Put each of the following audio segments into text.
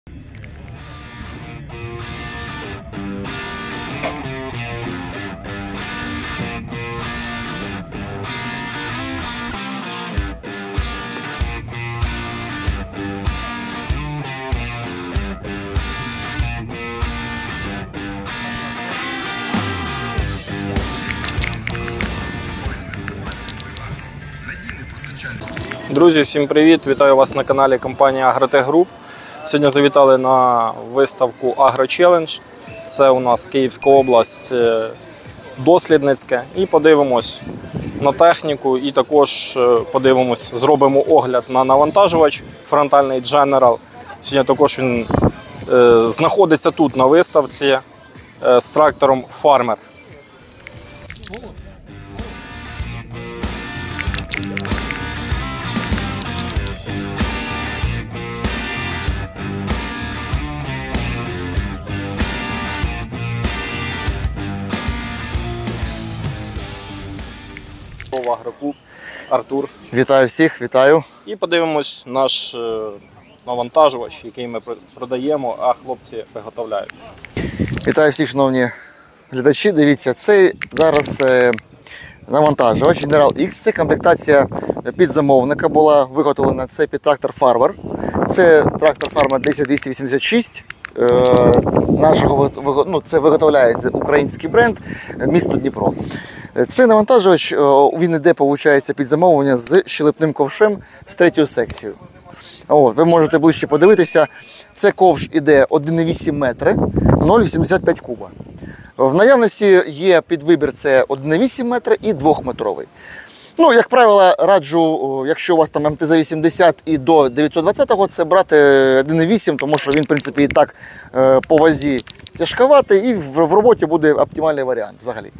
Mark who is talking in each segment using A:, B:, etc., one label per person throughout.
A: Друзі, всім привіт! Вітаю вас на каналі компанії Агротех Груп. Сьогодні завітали на виставку AgroChallenge. Це у нас Київська область, дослідницьке. І подивимось на техніку і також подивимось, зробимо огляд на навантажувач фронтальний General. Сьогодні також він знаходиться тут на виставці з трактором Farmer. Агроклуб, Артур.
B: Вітаю всіх, вітаю.
A: І подивимось наш навантажувач, який ми продаємо, а хлопці виготовляють.
B: Вітаю всіх, шановні глядачі. Дивіться, це зараз навантажувач General X. Це комплектація під замовника була виготовлена. Це під трактор Farmer. Це трактор Farmer 10286. Це виготовляється український бренд, місто Дніпро. Це навантажувач, він йде, виходить, під замовлення з щелепним ковшем з третьою секцією. Ви можете ближче подивитися. Це ковш іде 1,8 метри, 0,85 куба. В наявності є під вибір це 1,8 метра і 2-метровий. Як правило, раджу, якщо у вас там МТЗ-80 і до 920-го, це брати 1,8, тому що він, в принципі, і так по вазі тяжковатий, і в роботі буде оптимальний варіант взагалі.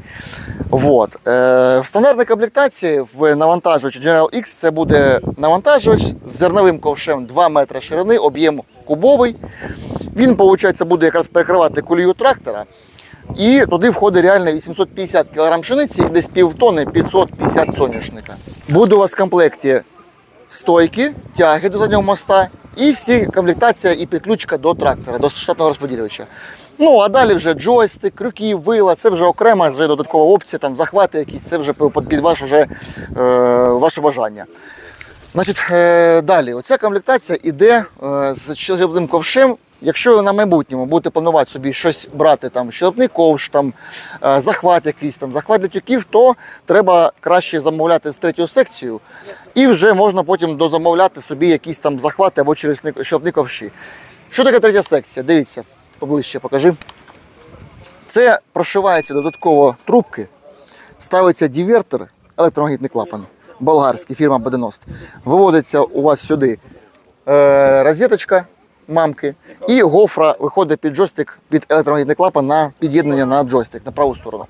B: В стандартній комплектації в навантажувачі General X це буде навантажувач з зерновим ковшем 2 метри ширини, об'єм кубовий. Він, виходить, буде якраз перекривати колію трактора. І туди входить реально 850 кг пшениці і десь півтони 550 соняшника. Буде у вас в комплекті стойки, тяги до заднього моста і всі комплектація і підключка до трактора, до штатного розподілювача. А далі вже джойстик, крюки, вила, це вже окрема вже додаткова опція, там захвати якісь, це вже під ваше бажання. Далі, оця комплектація йде з щелепним ковшем. Якщо ви на майбутньому будете планувати собі щось брати, там щелепний ковш, захват якийсь, захват для тюків, то треба краще замовляти з третьою секцією. І вже можна потім дозамовляти собі якісь там захвати або через щелепні ковші. Що таке третя секція? Дивіться, поближче покажи. Це прошивається додатково трубки, ставиться дивертор, електромагнітний клапан, болгарський, фірма Беденост. Виводиться у вас сюди розеточка, мамки, і гофра виходить під джойстик, під електромагнітний клапан на під'єднання на джойстик, на праву сторону.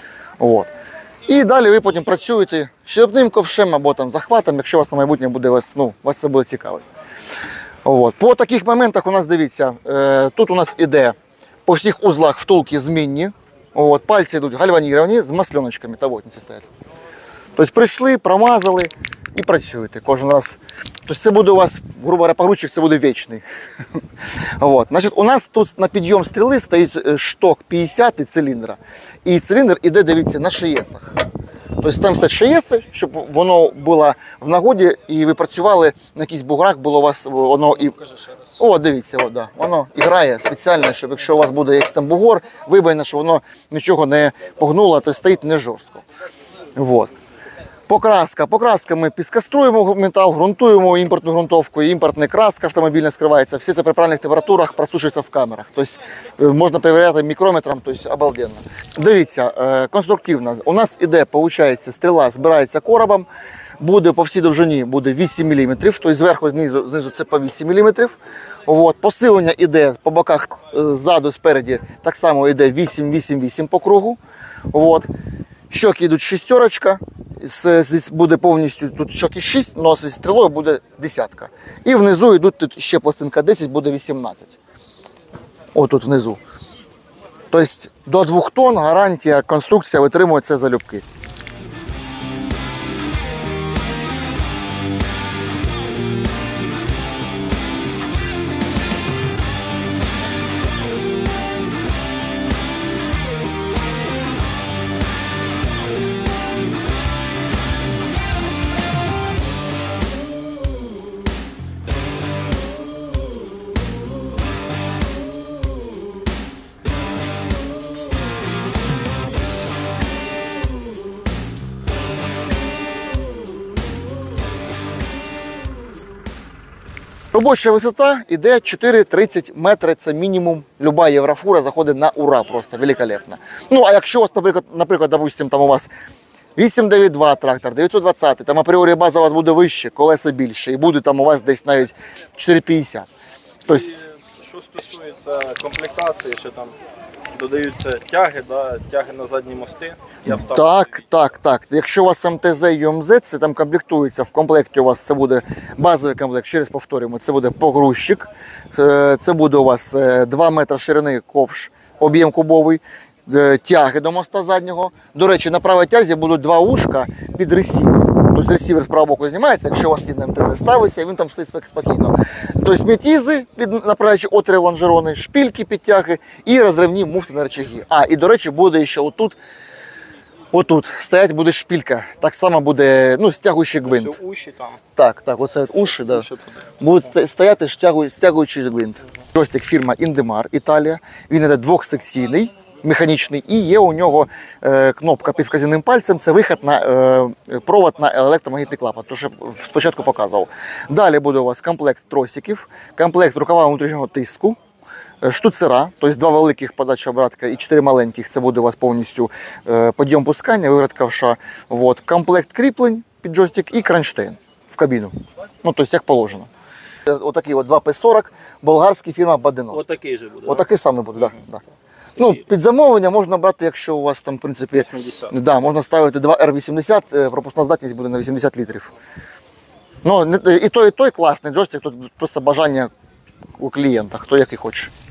B: І далі ви потім працюєте щелепним ковшем або захватом, якщо у вас на майбутнє буде, вас це буде цікаво. По таких моментах у нас, дивіться, тут у нас іде по всіх узлах втулки змінні, пальці йдуть гальваніровані з масленочками, тавотниці стоять. Тобто прийшли, промазали і працюєте кожен раз. Тобто це буде у вас, грубо говоря, погрузчик це буде вічний. У нас тут на підйом стріли стоїть шток 50 і циліндра. І циліндр іде, дивіться, на шиєсах. Тобто там стоять шиєси, щоб воно було в нагоді і ви працювали на якихось буграх, було у вас воно і... Дивіться, воно і грає спеціально, щоб якщо у вас буде якийсь там бугор, вибайно, що воно нічого не погнуло, то стоїть не жорстко. Покраска ми піскоструємо метал, ґрунтуємо імпортну ґрунтовку, імпортна краска автомобільна скривається. Все це при правильних температурах просушується в камерах. Тобто можна перевіряти мікрометром, тобто обалденно. Дивіться, конструктивно. У нас іде, виходить, стріла збирається коробом, буде по всій довжині буде 8 мм, тобто зверху, знизу це по 8 мм. Посилення іде по боках, ззаду, спереді, так само іде 8-8-8 по кругу. Щоки йдуть шістерочка, буде повністю тут щоки 6, але зі стрілою буде десятка. І внизу йдуть тут ще пластинка 10, буде 18. Отут внизу. Тобто до 2 тонн гарантія, конструкція витримує це залюбки. Робоча висота йде 4,30 метри, це мінімум. Люба єврофура заходить на ура, просто великолепно. Ну, а якщо у вас, наприклад, допустим, там у вас 892 трактор, 920, там апріорі база у вас буде вище, колеса більше, і буде там у вас десь навіть 4,50. Тобто,
A: Що стосується комплектації, ще там додаються тяги, да, тяги на задні мости. Я вставив.
B: так. Якщо у вас МТЗ і ЮМЗ, це там комплектується. В комплекті у вас це буде базовий комплект, ще раз повторюємо, це буде погрузчик, це буде у вас 2 метри ширини ковш, об'єм кубовий, тяги до моста заднього. До речі, на правій тязі будуть 2 ушка під ресівер. Тобто ресівер з правого боку знімається, якщо у вас є на МТЗ ставиться, він там стоїть спокійно. Тобто метізи, направляючи отвори лонжерони, шпильки підтяги і розривні муфти на рычаги. І до речі, буде ще отут стоять буде шпилька. Так само буде, стягуючий гвинт.
A: Все уші там.
B: Так, оце от уші, да. Будуть стояти стягуючий гвинт. Джойстик фірма Indemar, Італія. Він іде двохсекційний, механічний, і є у нього кнопка під вказівним пальцем, це вихід на провод на електромагнітний клапан, то що спочатку показував. Далі буде у вас комплект тросиків, комплект з рукава внутрішнього тиску, штуцера, тобто 2 великих подача обратка і 4 маленьких, це буде у вас повністю підйом пускання, виворот ковша. Комплект кріплень під джойстик і кронштейн в кабіну, тобто як положено. Отакий 2П40, болгарська фірма Баденос.
A: Отакий же буде.
B: Отакий саме буде, так. Да. Під замовлення можна брати, якщо у вас там, в принципі,
A: 80.
B: Да, можна ставити 2 R80, пропускна здатність буде на 80 літрів. І той класний джойстик, тут просто бажання у клієнта, хто який хоче.